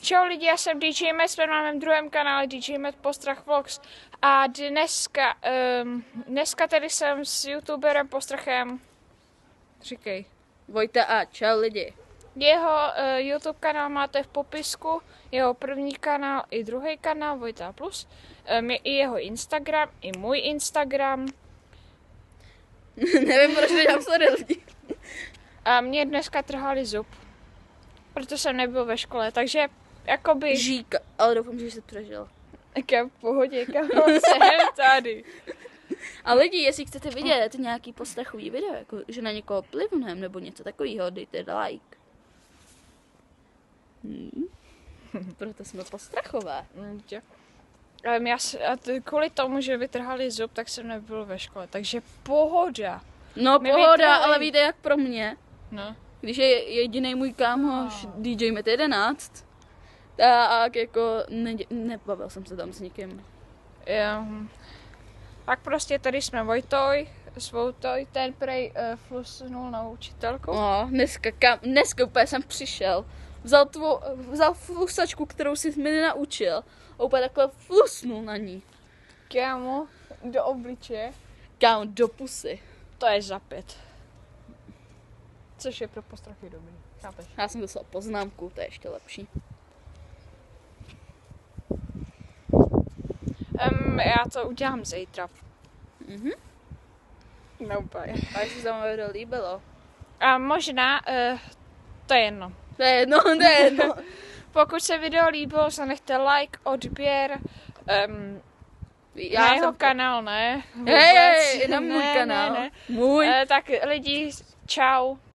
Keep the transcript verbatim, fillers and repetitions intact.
Čau lidi, já jsem D J Met, jsme na mém druhém kanále D J Met Postrach Vlogs a dneska, um, dneska tady jsem s youtuberem Postrachem, říkej. Vojta a čau lidi. Jeho uh, YouTube kanál máte v popisku, jeho první kanál i druhý kanál Vojta Plus, um, je i jeho Instagram, i můj Instagram. Nevím, proč nedělám sorry lidi. A mě dneska trhali zub, protože jsem nebyl ve škole, takže jakoby... Žíka, ale doufám, že jsi přežil. Jaká v pohodě, kam jsem tady. A lidi, jestli chcete vidět nějaký postrachový video, jako že na někoho plivnem nebo něco takového, dejte like. Hmm. Proto jsme postrachové. Um, já, a t- kvůli tomu, že vytrhali zub, tak jsem nebyl ve škole, takže pohoda. No My pohoda, vytrhali... ale víte jak pro mě. No. Když je jediný můj kámoš no. D J Met jedenáct, tak jako ne, nebavil jsem se tam s nikým. Jo. Tak prostě tady jsme Vojtoj, s Vojtoj, ten prej uh, flusnul na učitelku. No, dneska, kam, dneska úplně jsem přišel, vzal, tvou, vzal flusačku, kterou jsi mi nenaučil a úplně takhle flusnul na ní. Kámo, do obličeje. Kámo, do pusy. To je za pět. Což je pro postrachy dobrý, chápeš? Já jsem dostal poznámku, to je ještě lepší. Um, já to udělám zítra. Mhm. No úplně. A jestli se vám video líbilo? A možná, uh, to je jedno. To je jedno, to je jedno. Pokud se video líbilo, zanechte like, odběr. Um, já na jsem jeho to... kanál, ne? Hej, hej, na můj ne, kanál. Ne, ne. Můj. Uh, tak lidi, čau.